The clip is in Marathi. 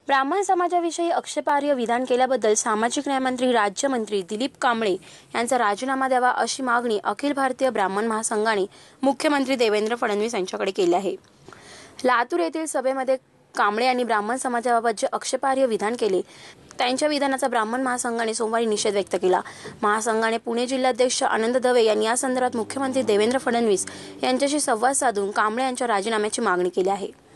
ब्राह्मण समाजाविषयी आक्षेपार्ह विधान केल्याबद्दल सामाजिक न्याय मंत्री राज्यमंत्री दिलीप कांबळे यांचा राजीनामा द्यावा अशी मागणी अखिल भारतीय ब्राह्मण महासंघाने मुख्यमंत्री देवेंद्र फडणवीस यांच्याकडे केली आहे। लातूर येथील सभेमध्ये कांबळे यांनी ब्राह्मण समाजाबाबत जे आक्षेपार्ह विधान केले त्यांच्या विधानाचा ब्राह्मण महासंघाने सोमवारी निषेध व्यक्त केला। महासंघाने पुणे जिल्हाध्यक्ष आनंद दवे यांनी या संदर्भात मुख्यमंत्री देवेंद्र फडणवीस यांच्याशी संवाद साधून कांबळे यांच्या राजीनाम्याची मागणी केली आहे।